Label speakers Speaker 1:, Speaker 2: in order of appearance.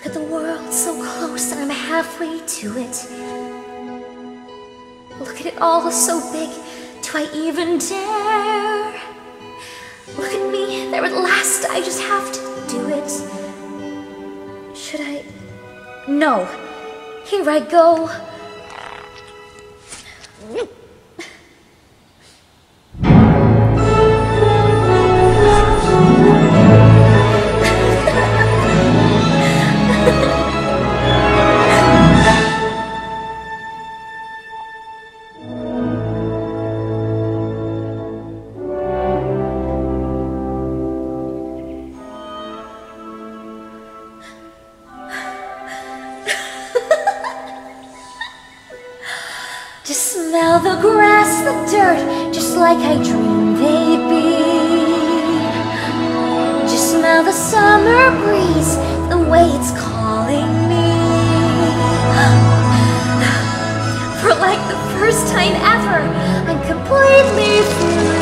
Speaker 1: Look at the world so close and I'm halfway to it. Look at it all so big, do I even dare? Look at me, there at last, I just have to do it. Should I? No, here I go. Just smell the grass, the dirt, just like I dreamed they'd be. Just smell the summer breeze, the way it's calling me. For like the first time ever, I'm completely free.